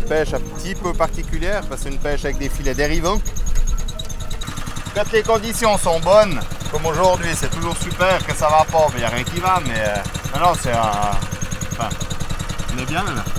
pêche un petit peu particulière parce que c'est une pêche avec des filets dérivants. Quand les conditions sont bonnes, comme aujourd'hui, c'est toujours super. Que ça va pas, il n'y a rien qui va, mais non, c'est un... Enfin, on est bien là.